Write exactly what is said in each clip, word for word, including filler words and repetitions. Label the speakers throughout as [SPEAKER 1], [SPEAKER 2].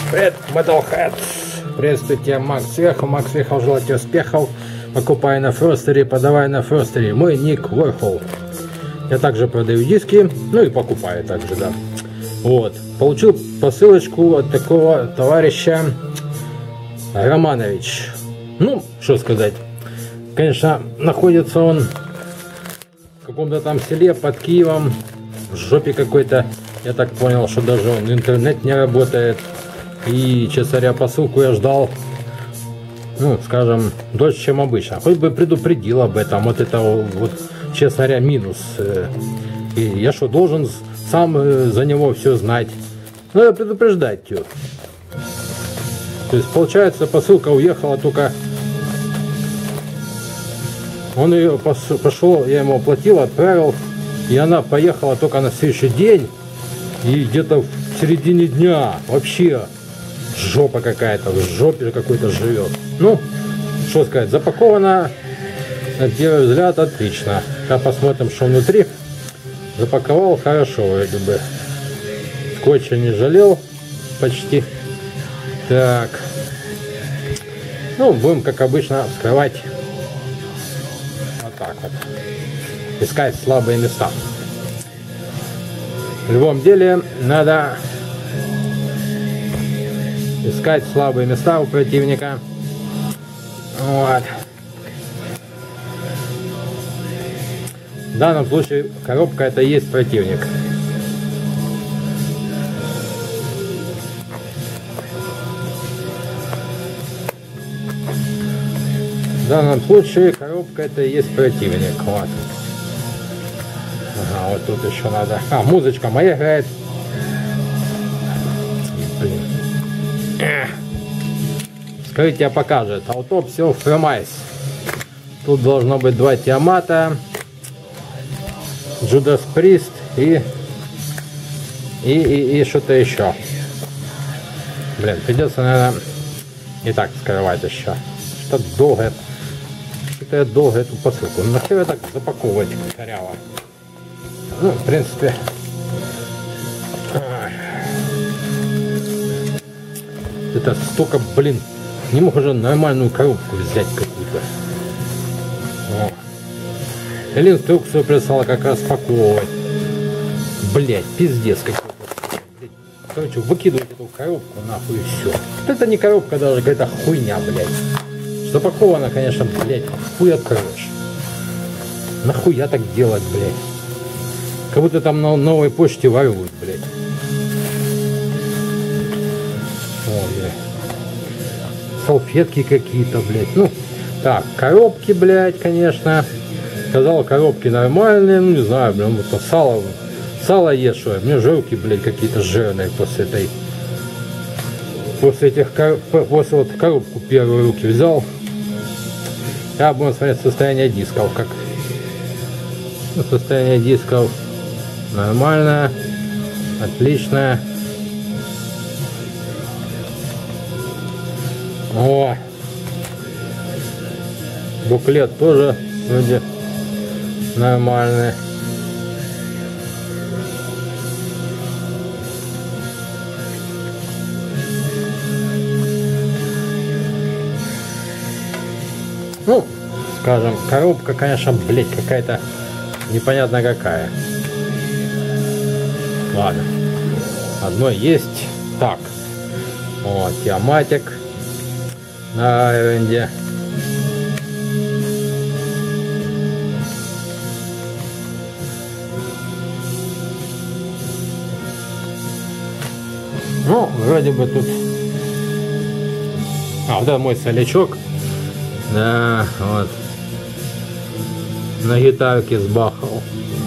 [SPEAKER 1] Привет, Metalhead! Приветствую тебя, Макс Сверху. Макс Сверху, желаю тебе успехов. Покупай на Фростере, подавай на Фростере. Мой ник Warhol. Я также продаю диски, ну и покупаю также, да. Вот. Получил посылочку от такого товарища Романович. Ну, что сказать. Конечно, находится он в каком-то там селе под Киевом, в жопе какой-то. Я так понял, что даже он интернет не работает. И, честно говоря, посылку я ждал, ну, скажем, дольше, чем обычно. Хоть бы предупредил об этом. Вот это вот, честно говоря, минус. И я что, должен сам за него все знать? Надо предупреждать ее. То есть, получается, посылка уехала только... Он ее пошел, я ему оплатил, отправил. И она поехала только на следующий день. И где-то в середине дня вообще жопа какая-то, в жопе какой-то живет. Ну, что сказать, запаковано, на первый взгляд, отлично. Сейчас посмотрим, что внутри. Запаковал хорошо, вроде бы. Скотча не жалел почти. Так. Ну, будем, как обычно, вскрывать вот так вот. Искать слабые места. В любом деле надо искать слабые места у противника. Вот. В данном случае коробка это и есть противник. В данном случае коробка это и есть противник. Вот. Ага, вот тут еще надо... А, музычка моя играет. Блин. Эх. Вскрытие покажет. Auto все Фремайс. Тут должно быть два Тиамата, Judas Priest и... И, и, и что-то еще. Блин, придется, наверное, и так вскрывать еще. Что-то долго... Что-то я долго эту посылку. Нахер я так запаковывать коряво? Ну, в принципе, это столько, блин, не мог уже нормальную коробку взять какую-то. Или инструкцию прислала, как распаковывать. Блять, пиздец какой-то. Короче, выкидывать эту коробку нахуй и все. Это не коробка даже, какая-то хуйня, блять. Запакована, конечно, блять, хуй откроешь. Нахуя так делать, блять? Как будто там на новой почте воруют, блядь. Ой, блядь. Салфетки какие-то, блядь. Ну, так, коробки, блядь, конечно. Сказал, коробки нормальные. Ну, не знаю, блин, вот сало. Сало ешь, что мне жирки, блядь, какие-то жирные после этой. После этих, после вот коробку первые руки взял. Я буду смотреть состояние дисков, как ну, состояние дисков. Нормально, отлично. О, буклет тоже вроде нормальный. Ну, скажем, коробка, конечно, блять, какая-то непонятно какая. Ладно, одно есть. Так, вот, Тиаматик на Айвенде. Ну, вроде бы тут... А, вот это мой солячок. Да, вот. На гитарке сбахал.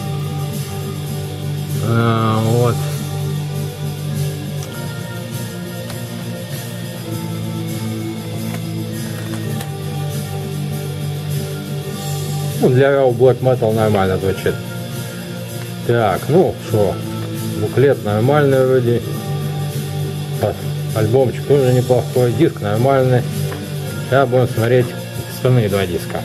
[SPEAKER 1] А, вот. Ну, для Raw Black Metal нормально звучит. Так, ну что, буклет нормальный вроде. Альбомчик тоже неплохой, диск нормальный. Сейчас будем смотреть остальные два диска.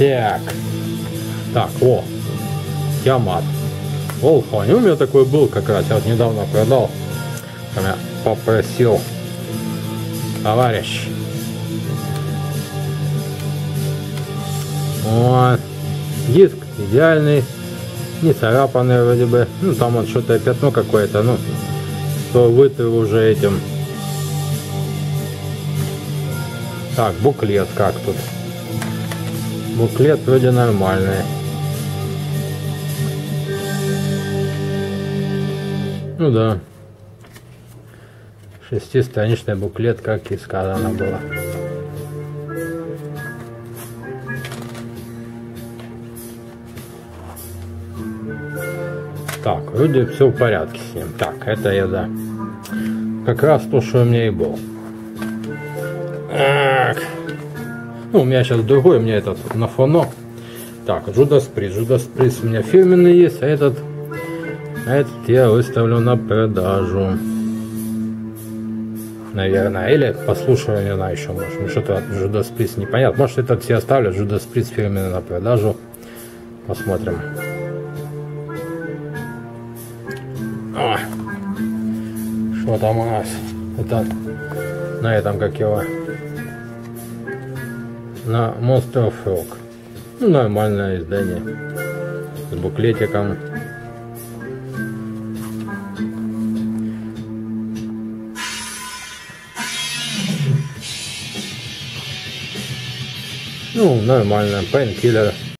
[SPEAKER 1] Так. Так, о. Тиамат. Волфань. У меня такой был как раз. Я вот недавно продал. Меня попросил товарищ. Вот. Диск идеальный. Не царапанный вроде бы. Ну там вот что-то пятно какое-то. Ну, то вытер уже этим. Так, буклет как тут? Буклет вроде нормальный. Ну да. Шестистраничный буклет, как и сказано было. Так, вроде все в порядке с ним. Так, это я, да. Как раз то, что у меня и был. Так. Ну, у меня сейчас другой, у меня этот на фоно. Так, Judas Priest. Judas Priest у меня фирменный есть, а этот, а этот я выставлю на продажу. Наверное. Или послушаю, не знаю, еще, может. Ну, что-то от Judas Priest непонятно. Может, этот все оставлю, Judas Priest фирменный на продажу. Посмотрим. О, что там у нас? Это на этом, как его, на Monster of Rock. Ну, нормальное издание с буклетиком. Ну, нормально, Painkiller.